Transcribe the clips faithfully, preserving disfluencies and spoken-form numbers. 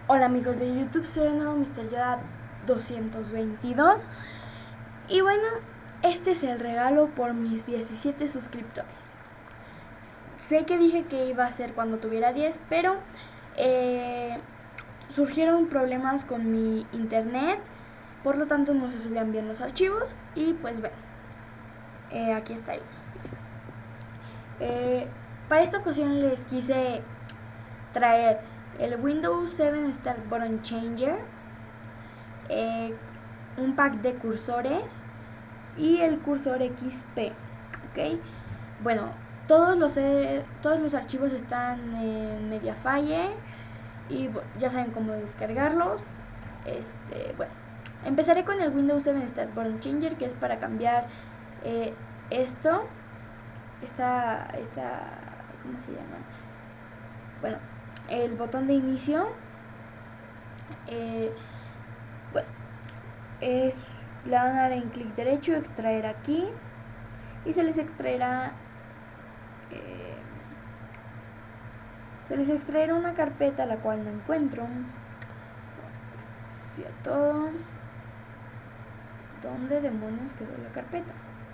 Hola amigos de YouTube, soy el nuevo Mister Yoda doscientos veintidós. Y bueno, este es el regalo por mis diecisiete suscriptores. Sé que dije que iba a ser cuando tuviera diez, pero eh, surgieron problemas con mi internet, por lo tanto no se subían bien los archivos. Y pues bueno, eh, aquí está el eh, para esta ocasión les quise traer el Windows siete Start Button Changer, eh, un pack de cursores y el cursor X P. ¿Ok? Bueno, todos los, eh, todos los archivos están en Mediafire y bueno, ya saben cómo descargarlos. Este, bueno, empezaré con el Windows siete Start Button Changer, que es para cambiar eh, esto. Esta, esta, ¿cómo se llama? Bueno, el botón de inicio. Eh, bueno, es, le van a dar en clic derecho, extraer aquí, y se les extraerá eh, se les extraerá una carpeta la cual no encuentro. Hacia todo. ¿Dónde demonios quedó la carpeta?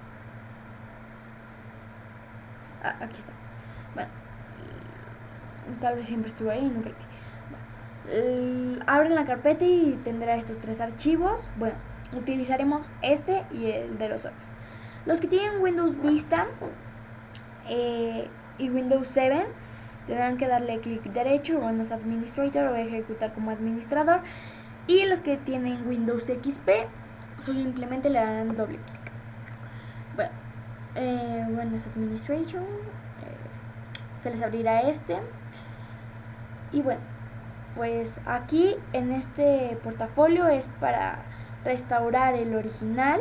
Ah, aquí está. Bueno, tal vez siempre estuvo ahí y nunca lo vi. Bueno, abren la carpeta y tendrá estos tres archivos. Bueno, utilizaremos este y el de los otros. Los que tienen Windows Vista eh, y Windows siete tendrán que darle clic derecho, Run as Administrator o ejecutar como administrador. Y los que tienen Windows X P simplemente le darán doble clic. Bueno, eh, Run as Administration, eh, se les abrirá este. Y bueno, pues aquí en este portafolio es para restaurar el original.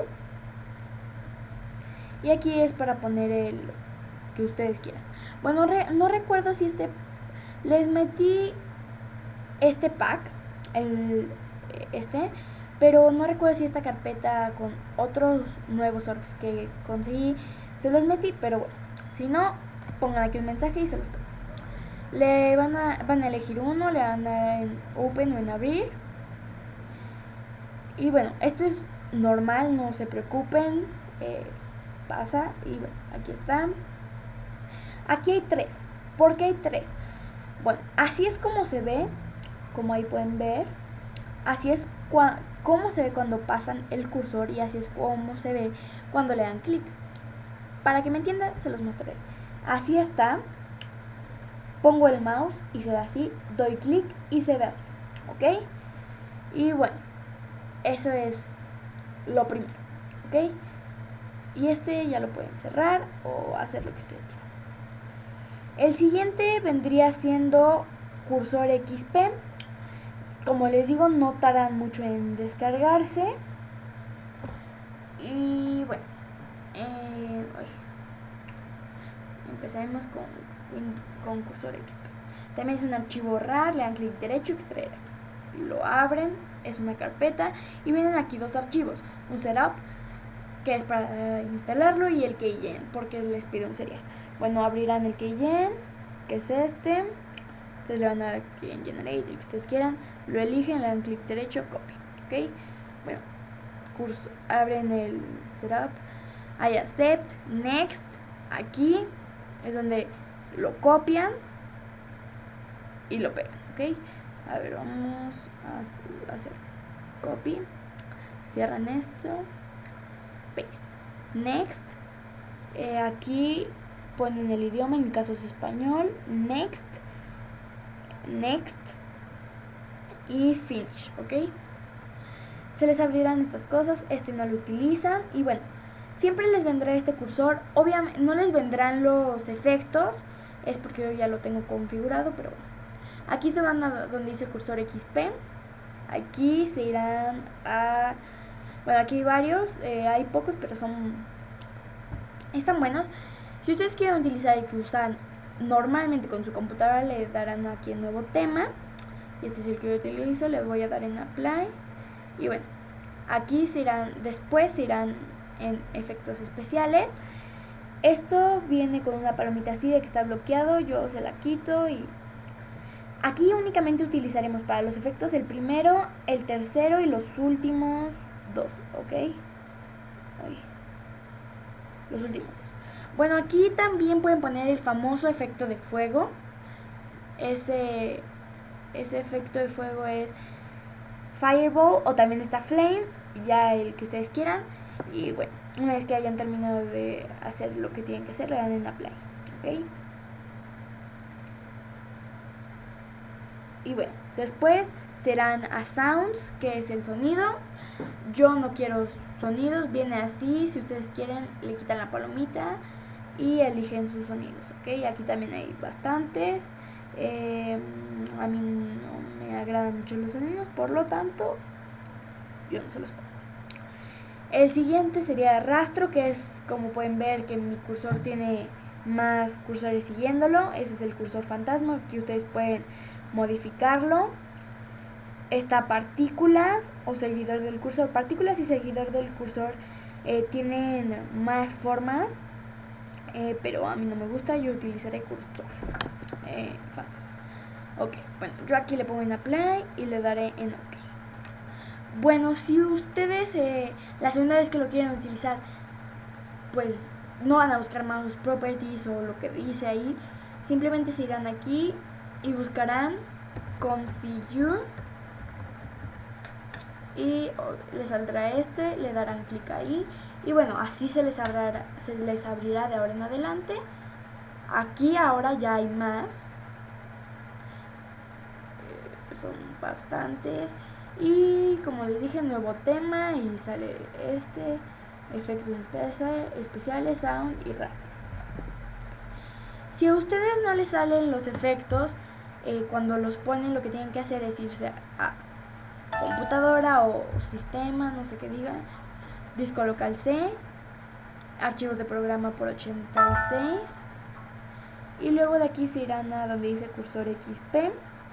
Y aquí es para poner el que ustedes quieran. Bueno, re, no recuerdo si este... Les metí este pack, el, este, pero no recuerdo si esta carpeta con otros nuevos orbs que conseguí se los metí, pero bueno, si no, pongan aquí un mensaje y se los pongo. Le van a, van a elegir uno, le van a dar en Open o en Abrir. Y bueno, esto es normal, no se preocupen, eh, pasa. Y bueno, aquí está. Aquí hay tres. ¿Por qué hay tres? Bueno, así es como se ve, como ahí pueden ver. Así es como se ve cuando pasan el cursor y así es como se ve cuando le dan clic. Para que me entiendan, se los mostraré. Así está. Pongo el mouse y se ve así. Doy clic y se ve así. ¿Ok? Y bueno, eso es lo primero. ¿Ok? Y este ya lo pueden cerrar o hacer lo que ustedes quieran. El siguiente vendría siendo cursor X P. Como les digo, no tardan mucho en descargarse. Y bueno, eh, empezaremos con, con cursor X P. También es un archivo rar, le dan clic derecho, extraer aquí. Lo abren, es una carpeta y vienen aquí dos archivos. Un setup, que es para instalarlo, y el keygen, porque les pide un serial. Bueno, abrirán el keygen, que es este. Entonces le van a dar aquí en generate, el que ustedes quieran. Lo eligen, le dan clic derecho, copy. ¿Ok? Bueno, curso, abren el setup. Hay accept, next. Aquí es donde lo copian y lo pegan. ¿Ok? A ver, vamos a hacer copy. Cierran esto. Paste. Next. Eh, aquí ponen el idioma, en mi caso es español. Next. Next y finish, ¿ok? Se les abrirán estas cosas, este no lo utilizan y bueno, siempre les vendrá este cursor. Obviamente no les vendrán los efectos, es porque yo ya lo tengo configurado, pero bueno. Aquí se van a donde dice cursor X P. Aquí se irán a... Bueno, aquí hay varios, eh, hay pocos, pero son... están buenos. Si ustedes quieren utilizar el que usan normalmente con su computadora, le darán aquí en nuevo tema. Y este es el que yo utilizo. Le voy a dar en apply. Y bueno, aquí se irán, después se irán en efectos especiales. Esto viene con una palomita así de que está bloqueado. Yo se la quito y aquí únicamente utilizaremos para los efectos el primero, el tercero y los últimos dos, ¿ok? Ay, los últimos dos. Bueno, aquí también pueden poner el famoso efecto de fuego. Ese, ese efecto de fuego es Fireball o también está Flame, ya el que ustedes quieran. Y bueno, una vez que hayan terminado de hacer lo que tienen que hacer, le dan en Apply, ¿ok? Y bueno, después serán a Sounds, que es el sonido. Yo no quiero sonidos, viene así. Si ustedes quieren, le quitan la palomita y eligen sus sonidos, ¿ok? Aquí también hay bastantes. Eh, a mí no me agradan mucho los sonidos, por lo tanto, yo no se los pongo. El siguiente sería rastro, que es, como pueden ver, que mi cursor tiene más cursores siguiéndolo. Ese es el cursor fantasma, que ustedes pueden modificarlo. Está partículas o seguidor del cursor. Partículas y seguidor del cursor eh, tienen más formas, eh, pero a mí no me gusta. Yo utilizaré cursor eh, fantasma. Ok, bueno, yo aquí le pongo en Apply y le daré en OK. Bueno, si ustedes eh, la segunda vez que lo quieren utilizar, pues no van a buscar Mouse Properties o lo que dice ahí. Simplemente se irán aquí y buscarán Configure y les saldrá este, le darán clic ahí y bueno, así se les abrirá, se les abrirá de ahora en adelante. Aquí ahora ya hay más, eh, son bastantes y como les dije, nuevo tema y sale este, efectos especiales, sound y rastro. Si a ustedes no les salen los efectos, eh, cuando los ponen lo que tienen que hacer es irse a computadora o sistema, no sé qué diga, disco local C, archivos de programa por ochenta y seis y luego de aquí se irán a donde dice cursor X P,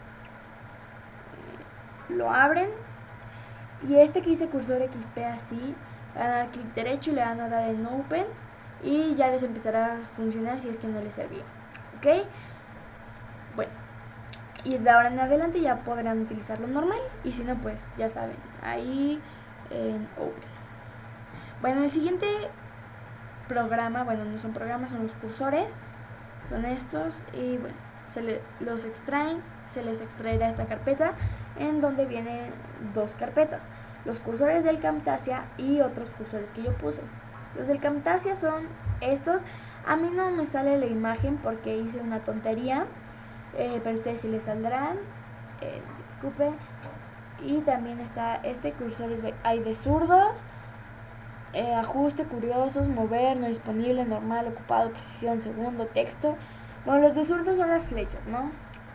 lo abren y este que dice cursor X P así, le van a dar clic derecho y le van a dar en Open y ya les empezará a funcionar si es que no les servía, ¿ok? Bueno, y de ahora en adelante ya podrán utilizarlo normal y si no, pues ya saben, ahí en Open. Bueno, el siguiente programa, bueno, no son programas, son los cursores, son estos y bueno, se le, los extraen, se les extraerá esta carpeta en donde vienen dos carpetas, los cursores del Camtasia y otros cursores que yo puse. Los del Camtasia son estos. A mí no me sale la imagen porque hice una tontería, eh, pero a ustedes sí les saldrán, eh, no se preocupe. Y también está este cursor, hay de zurdos, eh, ajuste, curiosos, mover, no disponible, normal, ocupado, precisión, segundo, texto. Bueno, los de zurdos son las flechas, ¿no?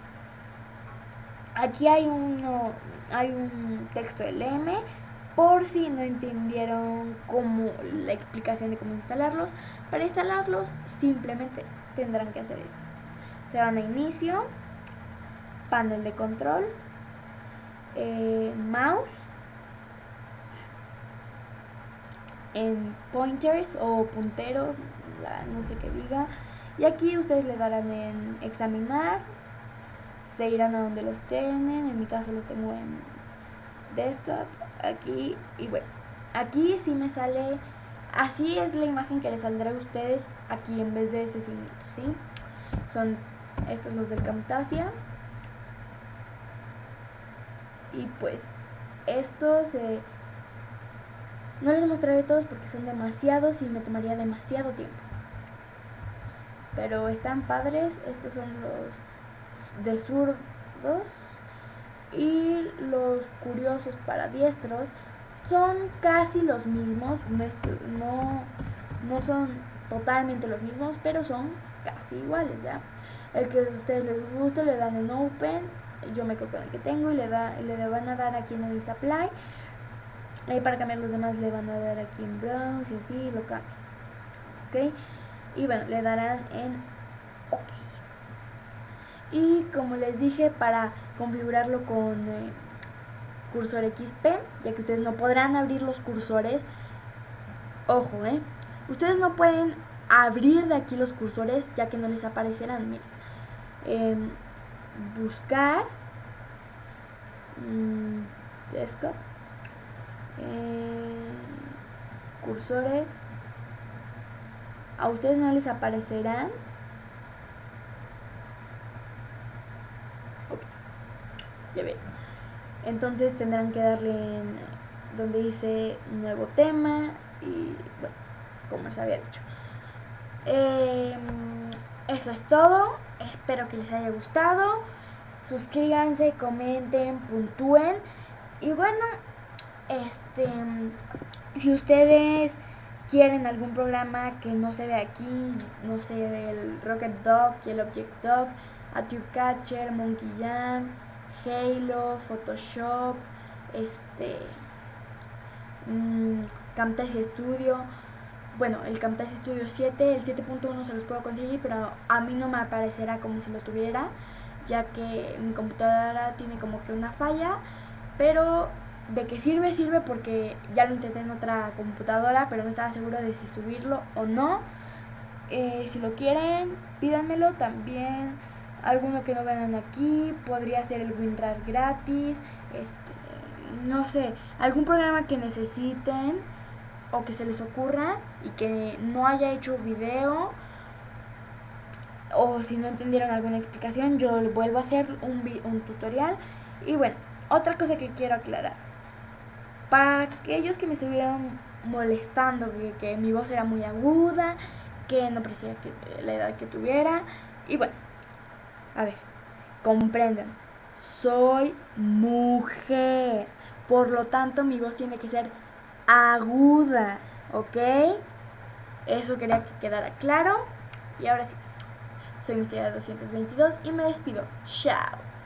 Aquí hay, uno, hay un texto L M, por si no entendieron cómo, la explicación de cómo instalarlos. Para instalarlos simplemente tendrán que hacer esto. Se van a inicio, panel de control, eh, mouse, en pointers o punteros, no sé qué diga, y aquí ustedes le darán en examinar, se irán a donde los tienen, en mi caso los tengo en desktop, aquí, y bueno, aquí sí me sale, así es la imagen que les saldrá a ustedes aquí en vez de ese signito, ¿sí? Son estos los del Camtasia, y pues estos eh, no les mostraré todos porque son demasiados y me tomaría demasiado tiempo, pero están padres. Estos son los de zurdos y los curiosos para diestros son casi los mismos, no, no son totalmente los mismos, pero son casi iguales, ¿verdad? El que a ustedes les guste le dan en Open, yo me quedo con el que tengo y le, da, le van a dar aquí en el dice Apply. Ahí para cambiar los demás le van a dar aquí en Browse y así lo cambian, ¿ok? Y bueno, le darán en OK. Y como les dije, para configurarlo con eh, cursor X P, ya que ustedes no podrán abrir los cursores, ojo, eh, ustedes no pueden abrir de aquí los cursores ya que no les aparecerán, miren. Eh, buscar mmm, desktop, eh, cursores. A ustedes no les aparecerán. Okay. Ya ven. Entonces tendrán que darle en donde dice nuevo tema y bueno, como les había dicho. Eh, eso es todo. Espero que les haya gustado. Suscríbanse, comenten, puntúen. Y bueno, este, si ustedes quieren algún programa que no se ve aquí, no sé, el Rocket Dog, el Object Dog, Atube Catcher, Monkey Jam, Halo, Photoshop, este, mmm, Camtasia Studio. Bueno, el Camtasia Studio siete, el siete punto uno se los puedo conseguir, pero a mí no me aparecerá como si lo tuviera, ya que mi computadora tiene como que una falla, pero de que sirve, sirve porque ya lo intenté en otra computadora, pero no estaba segura de si subirlo o no. Eh, si lo quieren, pídanmelo también. Alguno que no vean aquí, podría ser el WinRAR gratis, este, no sé, algún programa que necesiten o que se les ocurra y que no haya hecho video, o si no entendieron alguna explicación, yo vuelvo a hacer un, un tutorial. Y bueno, otra cosa que quiero aclarar, para aquellos que me estuvieron molestando que, que mi voz era muy aguda, que no parecía que la edad que tuviera, y bueno, a ver, comprendan, soy mujer, por lo tanto mi voz tiene que ser aguda, ¿ok? Eso quería que quedara claro. Y ahora sí, soy Misteria doscientos veintidós y me despido. Chao.